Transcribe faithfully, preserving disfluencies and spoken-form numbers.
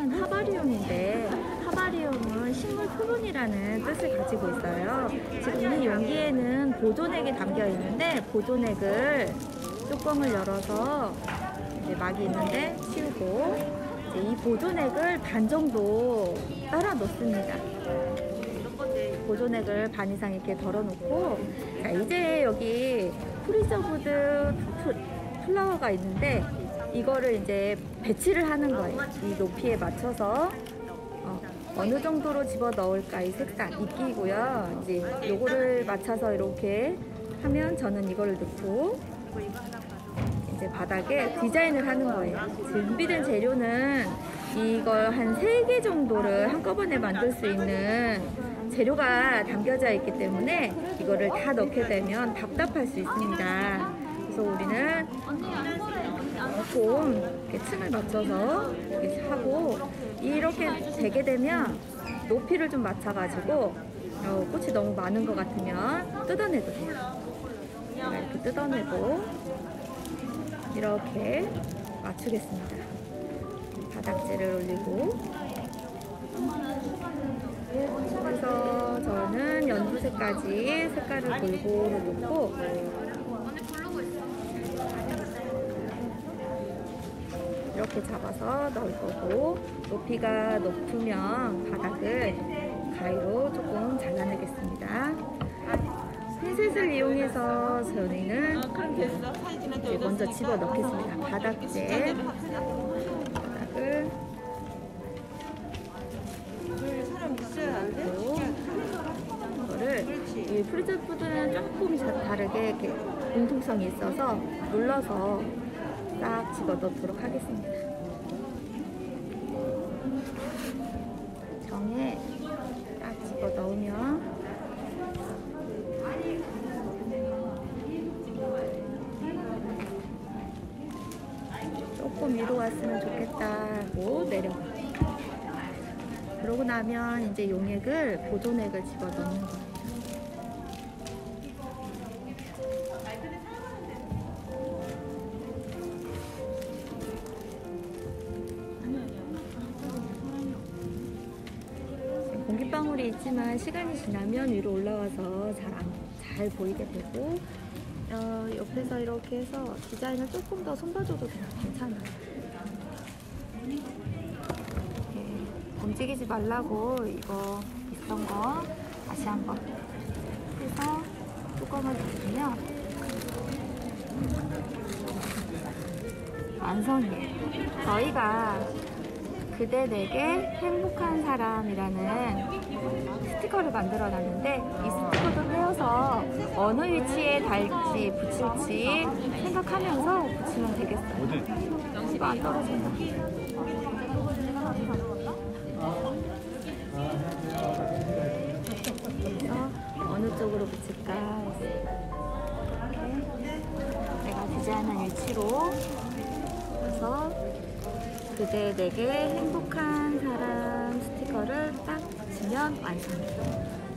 이거는 하바리움인데, 하바리움은 식물 표본이라는 뜻을 가지고 있어요. 지금 이 용기에는 보존액이 담겨 있는데, 보존액을 뚜껑을 열어서 이제 막이 있는데 치우고, 이제 이 보존액을 반 정도 따라 놓습니다. 보존액을 반 이상 이렇게 덜어 놓고, 자, 이제 여기 프리저브드 플라워가 있는데, 이거를 이제 배치를 하는 거예요. 이 높이에 맞춰서 어, 어느 정도로 집어 넣을까, 이 색상 이끼고요. 이제 요거를 맞춰서 이렇게 하면 저는 이거를 넣고 이제 바닥에 디자인을 하는 거예요. 준비된 재료는 이걸 한 세 개 정도를 한꺼번에 만들 수 있는 재료가 담겨져 있기 때문에 이거를 다 넣게 되면 답답할 수 있습니다. 그래서 우리는 좀 이렇게 층을 맞춰서 이렇게 하고, 이렇게 되게 되면 높이를 좀 맞춰가지고 어, 꽃이 너무 많은 것 같으면 뜯어내도 돼요. 이렇게 뜯어내고 이렇게 맞추겠습니다. 바닥재를 올리고, 그래서 저는 연두색까지 색깔을 골고루 놓고 이렇게 잡아서 넣을 거고, 높이가 높으면 바닥을 가위로 조금 잘라내겠습니다. 핀셋을 이용해서 저희는 이제 먼저 집어 넣겠습니다. 바닥재 바닥을 넣고, 이거를 이 프리저푸드는 조금 다르게 이렇게 융통성이 있어서 눌러서 딱 집어 넣도록 하겠습니다. 정에 딱 집어 넣으면 조금 위로 왔으면 좋겠다고 내려. 그러고 나면 이제 용액을, 보존액을 집어 넣는 거예요. 공기방울이 있지만 시간이 지나면 위로 올라와서 잘, 안, 잘 보이게 되고, 어, 옆에서 이렇게 해서 디자인을 조금 더 손봐줘도 괜찮아요. 네, 움직이지 말라고 이거 있던 거 다시 한번 해서 뚜껑을 닫으면 완성이에요. 저희가 그대 내게 행복한 사람이라는 스티커를 만들어 놨는데, 이 스티커도 떼어서 어느 위치에 달지 붙일지 생각하면서 붙이면 되겠어요. 이거 안 떨어진다. 그래서 어느 쪽으로 붙일까, 이렇게 내가 디자인한 위치로 해서 그대 내게 행복한 사람 스티커를 딱 붙이면 완성이에요.